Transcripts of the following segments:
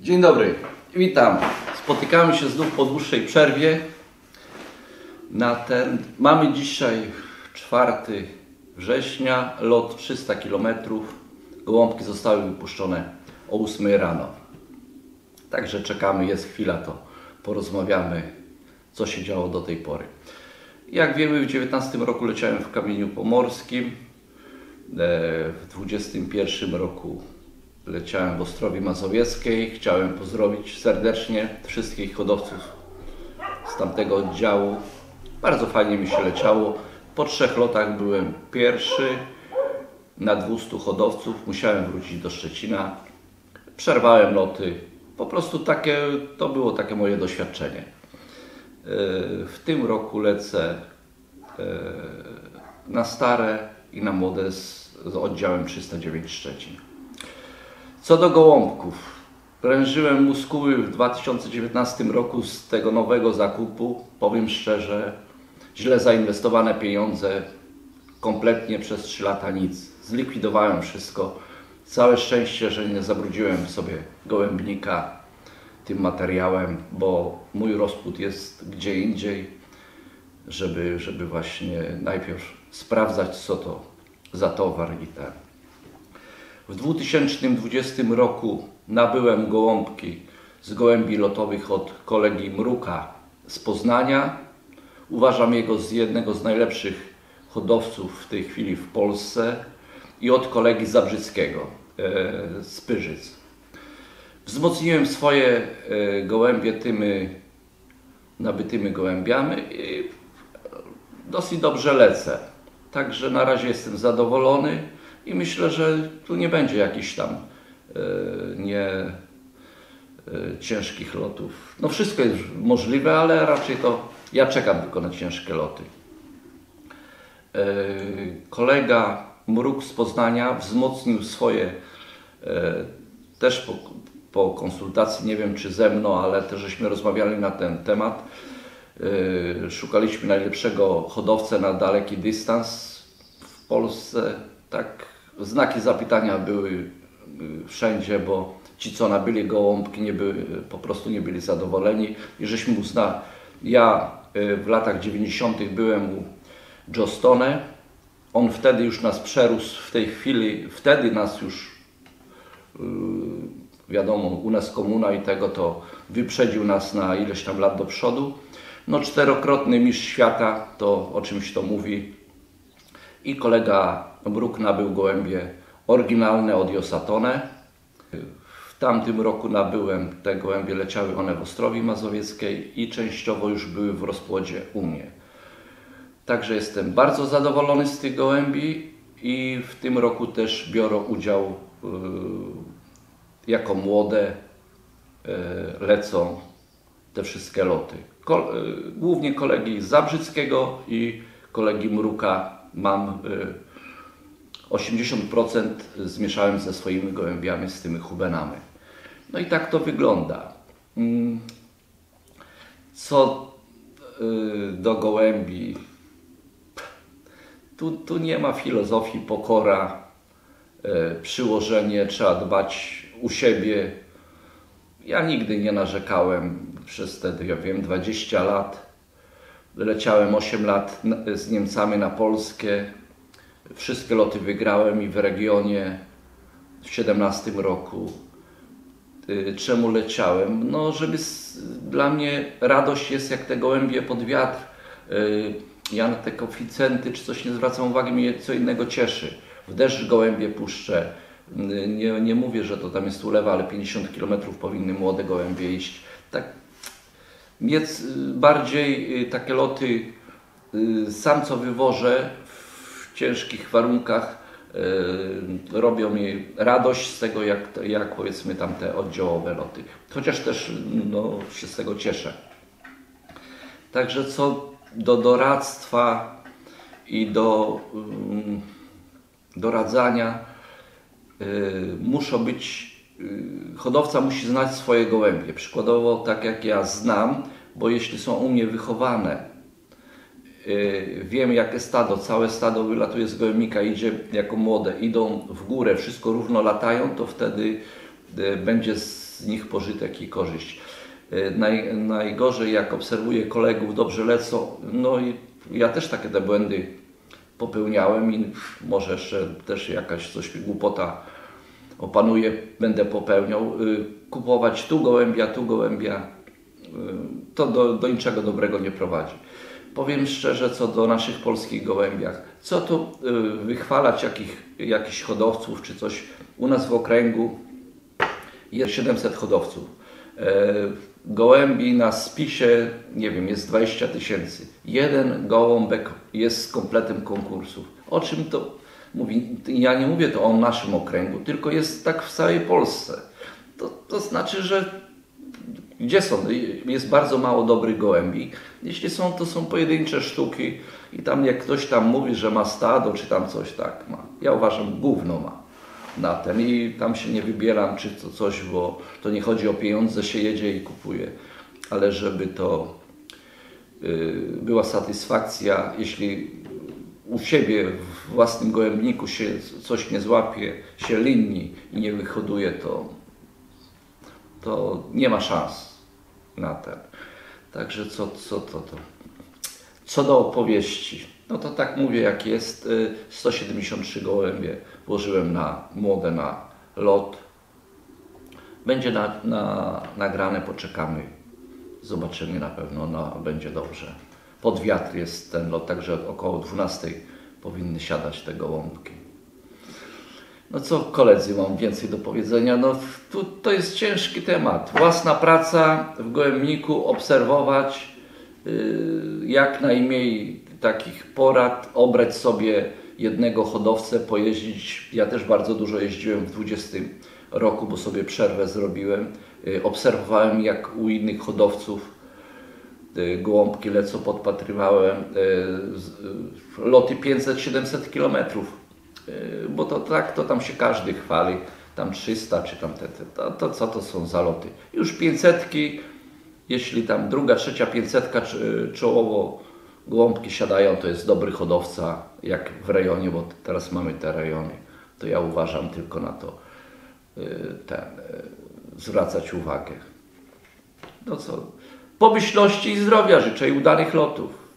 Dzień dobry, witam. Spotykamy się znów po dłuższej przerwie. Mamy dzisiaj 4 września, lot 300 km. Gołąbki zostały wypuszczone o 8 rano. Także czekamy, jest chwila, to porozmawiamy, co się działo do tej pory. Jak wiemy, w 2019 roku leciałem w Kamieniu Pomorskim. W 2021 roku leciałem w Ostrowi Mazowieckiej. Chciałem pozdrowić serdecznie wszystkich hodowców z tamtego oddziału. Bardzo fajnie mi się leciało. Po 3 lotach byłem pierwszy na 200 hodowców. Musiałem wrócić do Szczecina. Przerwałem loty. Po prostu to było takie moje doświadczenie. W tym roku lecę na stare i na młode z oddziałem 309 Szczecin. Co do gołąbków, prężyłem muskuły w 2019 roku z tego nowego zakupu. Powiem szczerze, źle zainwestowane pieniądze, kompletnie przez 3 lata nic. Zlikwidowałem wszystko. Całe szczęście, że nie zabrudziłem sobie gołębnika tym materiałem, bo mój rozpód jest gdzie indziej, żeby właśnie najpierw sprawdzać, co to za towar i ten. W 2020 roku nabyłem gołąbki z gołębi lotowych od kolegi Mruka z Poznania. Uważam jego za jednego z najlepszych hodowców w tej chwili w Polsce, i od kolegi Zabrzyckiego z Pyrzyc. Wzmocniłem swoje gołębie tymi nabytymi gołębiami i dosyć dobrze lecę. Także na razie jestem zadowolony i myślę, że tu nie będzie jakichś tam ciężkich lotów. No wszystko jest możliwe, ale raczej to ja czekam tylko na ciężkie loty. Kolega Mruk z Poznania wzmocnił swoje, też po konsultacji, nie wiem czy ze mną, ale też żeśmy rozmawiali na ten temat. Szukaliśmy najlepszego hodowcę na daleki dystans w Polsce. Tak, znaki zapytania były wszędzie, bo ci, co nabyli gołąbki, po prostu nie byli zadowoleni. I żeśmy ja w latach 90. byłem u Joe Stone. On wtedy już nas przerósł, w tej chwili, wtedy nas już, wiadomo, u nas komuna i tego, to wyprzedził nas na ileś tam lat do przodu. No 4-krotny mistrz świata, to o czymś to mówi. I kolega Mruk nabył gołębie oryginalne od Josatone. W tamtym roku nabyłem te gołębie, leciały one w Ostrowi Mazowieckiej i częściowo już były w rozpłodzie u mnie. Także jestem bardzo zadowolony z tych gołębi i w tym roku też biorę udział jako młode, lecą te wszystkie loty. Głównie kolegi Zabrzyckiego i kolegi Mruka mam 80% zmieszałem ze swoimi gołębiami, z tymi hubenami. No i tak to wygląda. Co do gołębi, tu nie ma filozofii, pokora, przyłożenie, trzeba dbać u siebie. Ja nigdy nie narzekałem przez te, ja wiem, 20 lat. Leciałem 8 lat z Niemcami na Polskę. Wszystkie loty wygrałem i w regionie w 17 roku. Czemu leciałem? No, dla mnie radość jest jak te gołębie pod wiatr. Ja na te koeficjenty czy coś nie zwracam uwagi, mnie co innego cieszy. W deszcz gołębie puszczę. Nie mówię, że to tam jest ulewa, ale 50 km powinny młode gołębie iść. Tak, więc bardziej takie loty sam co wywożę w ciężkich warunkach robią mi radość z tego, jak powiedzmy tamte oddziałowe loty. Chociaż też się z tego cieszę. Także co do doradztwa i do doradzania, hodowca musi znać swoje gołębie. Przykładowo tak jak ja znam, bo jeśli są u mnie wychowane, wiem jakie stado, całe stado wylatuje z gołębnika, idzie jako młode, idą w górę, wszystko równo latają, to wtedy będzie z nich pożytek i korzyść. Najgorzej, jak obserwuję kolegów, dobrze lecą, no i ja też takie te błędy popełniałem i może jeszcze też jakaś coś głupota opanuje, będę popełniał. Kupować tu gołębia, to do niczego dobrego nie prowadzi. Powiem szczerze, co do naszych polskich gołębiach, co tu wychwalać jakichś hodowców czy coś. U nas w okręgu jest 700 hodowców. Gołębi na spisie, nie wiem, jest 20 000. Jeden gołąbek jest z kompletem konkursów. O czym to mówi? Ja nie mówię to o naszym okręgu, tylko jest tak w całej Polsce. To znaczy, że gdzie są? Jest bardzo mało dobrych gołębi. Jeśli są, to są pojedyncze sztuki i tam jak ktoś tam mówi, że ma stado, czy tam coś tak ma. Ja uważam, gówno ma na ten i tam się nie wybieram, czy to coś, bo to nie chodzi o pieniądze, się jedzie i kupuje, ale żeby to była satysfakcja, jeśli u siebie w własnym gołębniku się coś nie złapie, się linni i nie wyhoduje, to nie ma szans na ten. Także co do opowieści, no to tak mówię jak jest. 173 gołębie włożyłem młode na lot. Będzie nagrane, poczekamy. Zobaczymy, na pewno będzie dobrze. Pod wiatr jest ten lot, także około 12 powinny siadać te gołąbki. No co koledzy, mam więcej do powiedzenia. No to jest ciężki temat. Własna praca w gołębniku, obserwować, jak najmniej takich porad, obrać sobie jednego hodowcę, pojeździć. Ja też bardzo dużo jeździłem w 20 roku, bo sobie przerwę zrobiłem. Obserwowałem, jak u innych hodowców gołąbki lecą, podpatrywałem loty 500-700 km. Bo to tam się każdy chwali, tam 300 czy tam to co to są za loty. Już 500, jeśli tam druga, trzecia 500 czołowo gołąbki siadają, to jest dobry hodowca, jak w rejonie, bo teraz mamy te rejony, to ja uważam tylko na to zwracać uwagę. No co, pomyślności i zdrowia życzę i udanych lotów.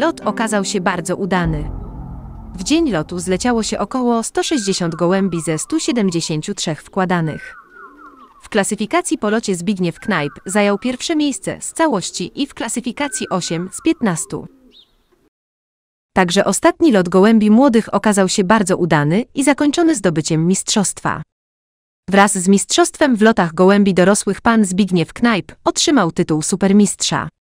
Lot okazał się bardzo udany. W dzień lotu zleciało się około 160 gołębi ze 173 wkładanych. W klasyfikacji po locie Zbigniew Knajp zajął pierwsze miejsce z całości i w klasyfikacji 8 z 15. Także ostatni lot gołębi młodych okazał się bardzo udany i zakończony zdobyciem mistrzostwa. Wraz z mistrzostwem w lotach gołębi dorosłych pan Zbigniew Knajp otrzymał tytuł supermistrza.